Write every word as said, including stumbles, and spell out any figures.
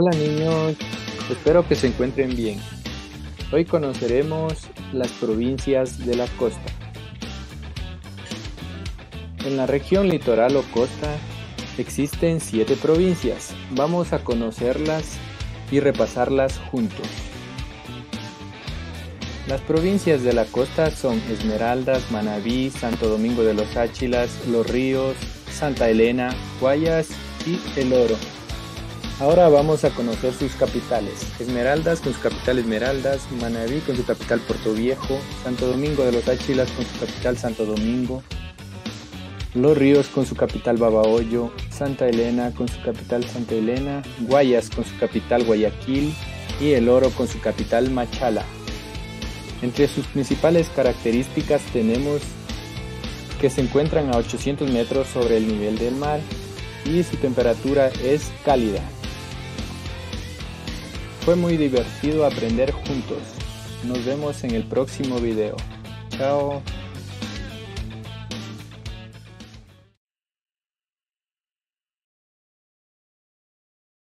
Hola niños, espero que se encuentren bien. Hoy conoceremos las provincias de la costa. En la región litoral o costa existen siete provincias. Vamos a conocerlas y repasarlas juntos. Las provincias de la costa son Esmeraldas, Manabí, Santo Domingo de los Áchilas, Los Ríos, Santa Elena, Guayas y El Oro. Ahora vamos a conocer sus capitales. Esmeraldas con su capital Esmeraldas, Manabí con su capital Puerto Viejo, Santo Domingo de los Áchilas con su capital Santo Domingo, Los Ríos con su capital Babahoyo, Santa Elena con su capital Santa Elena, Guayas con su capital Guayaquil y El Oro con su capital Machala. Entre sus principales características tenemos que se encuentran a ochocientos metros sobre el nivel del mar y su temperatura es cálida. Fue muy divertido aprender juntos. Nos vemos en el próximo video. Chao.